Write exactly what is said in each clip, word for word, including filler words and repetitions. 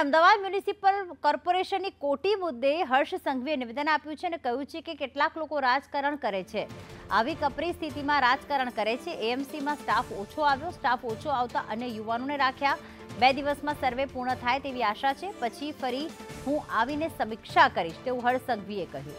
Ahmedabad municipal કોર્પોરેશનની કોટી મુદ્દે હર્ષ સંઘવીએ નિવેદન આપ્યું છે અને કહ્યું છે કે કેટલાક લોકો રાજકારણ કરે છે, આવી કપરી સ્થિતિમાં રાજકારણ કરે છે। એએમસીમાં સ્ટાફ ઓછો આવ્યો, સ્ટાફ ઓછો આવતા અન્ય યુવાનોને રાખ્યા। બે દિવસમાં સર્વે પૂર્ણ થાય તેવી આશા છે, પછી ફરી હું આવીને સમીક્ષા કરીશ તેવું હર્ષ સંઘવીએ કહ્યું।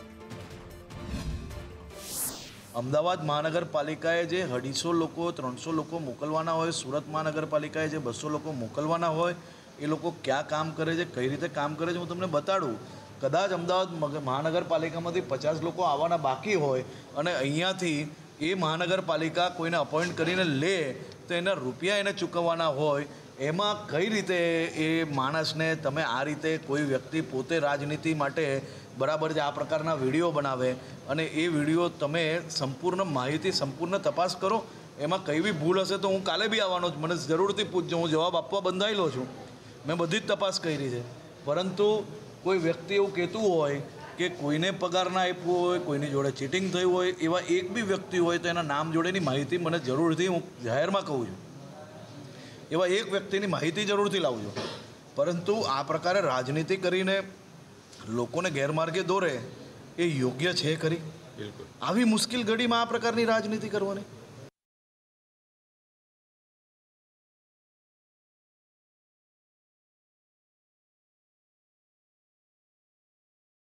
અમદાવાદ મહાનગરપાલિકાએ જે અઢીસો લોકો ત્રણસો લોકો મોકલવાના હોય, સુરત મહાનગરપાલિકાએ જે બસો લોકો મોકલવાના હોય, એ લોકો ક્યાં કામ કરે છે, કઈ રીતે કામ કરે છે હું તમને બતાડું। કદાચ અમદાવાદ મહાનગરપાલિકામાંથી પચાસ લોકો આવવાના બાકી હોય અને અહીંયાથી એ મહાનગરપાલિકા કોઈને અપોઇન્ટ કરીને લે તો એના રૂપિયા એને ચૂકવવાના હોય। એમાં કઈ રીતે એ માણસને તમે આ રીતે કોઈ વ્યક્તિ પોતે રાજનીતિ માટે બરાબર છે આ પ્રકારના વિડીયો બનાવે અને એ વિડીયો તમે સંપૂર્ણ માહિતી સંપૂર્ણ તપાસ કરો। એમાં કઈ બી ભૂલ હશે તો હું કાલે બી આવવાનો છું, મને જરૂરથી પૂછજો, હું જવાબ આપવા બંધાયેલો છું। મેં બધી જ તપાસ કરી છે, પરંતુ કોઈ વ્યક્તિ એવું કહેતું હોય કે કોઈને પગાર ના આપ્યો હોય, કોઈની જોડે ચીટિંગ થયું હોય, એવા એક બી વ્યક્તિ હોય તો એના નામ જોડેની માહિતી મને જરૂરથી હું જાહેરમાં કહું છું, એવા એક વ્યક્તિની માહિતી જરૂરથી લાવજો। પરંતુ આ પ્રકારે રાજનીતિ કરીને લોકોને ગેરમાર્ગે દોરે એ યોગ્ય છે ખરી? બિલકુલ આવી મુશ્કેલ ઘડીમાં આ પ્રકારની રાજનીતિ કરવાની